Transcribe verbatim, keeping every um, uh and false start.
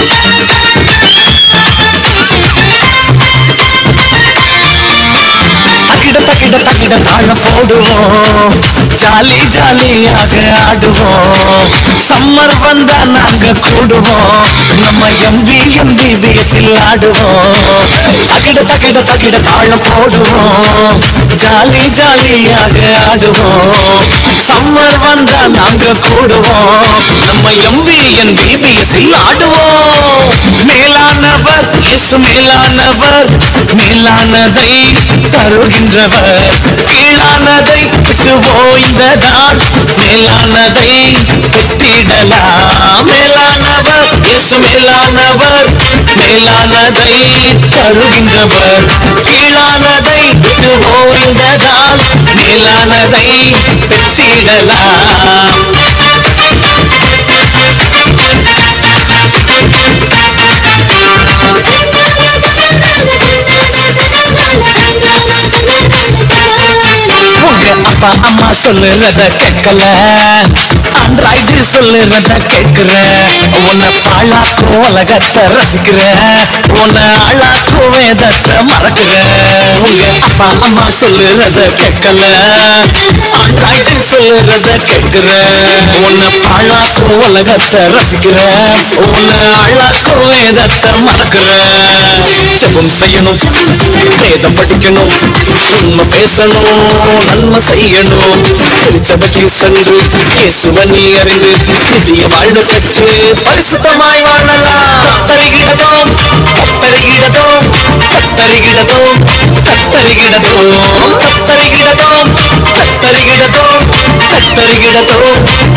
தக்கிட தக்கிட தக்கிட தாழம் போடுவோம், ஜாலி ஜாலியாக ஆடுவோம். சம்மர் வந்தா நாங்க கூடுவோம், நம்ம எம்பி எம்பி பேசில் ஆடுவோம். தக்கிட தக்கிட தக்கிட தாழம் போடுவோம், ஜாலி ஜாலியாக ஆடுவோம். சம்மர் வந்தா நாங்க கூடுவோம், நம்ம எம்பி எம்பி பேசில் ஆடுவோம். மேலானவர் இயேசு மேலானவர், மேலானதை தருகின்றவர். கீழானதை விட்டு ஓய்ந்ததால் மேலானதை பெற்றிடலாம். மேலானவர் இயேசு மேலானவர், மேலானதை தருகின்றவர். கீழானதை விட்டு ஓய்ந்ததால் மேலானதை பெற்றிடலாம். அப்பா அம்மா சொல்லுறத கேட்கல, ஆண்ட்ராய்டு சொல்லுறத கேட்கிற. உன்னை பாழாக்கும் உலகத்தை ரசிக்கிற, உன்னை ஆளாக்கும் வேதத்தை மறக்கிற. உங்க அப்பா அம்மா சொல்லுறத கேட்கல, ஆண்ட்ராய்டு சொல்லுறத கேட்கிற. உன்னை பாழாக்கும் உலகத்தை ரசிக்கிற, உன்னை ஆளாக்கும் வேதத்தை மறக்கிற. ஜெபம் செய்யணும், வேதம் படிக்கணும், உண்மை பேசணும், நன்மை செய்யணும். திருச்சபைக்கு சென்று இயேசுவை நீ அறிந்து நித்திய வாழ்வு பெற்று பரிசுத்தமாய் வாழலாம். கத்தரிகிடதோம் கத்தரிகிடதோம் கத்தரிகிடதோம் கத்தரிகிடதோம் கத்தரிகிடதோம் கத்தரிகிடதோம் கத்தரிகிடதோம்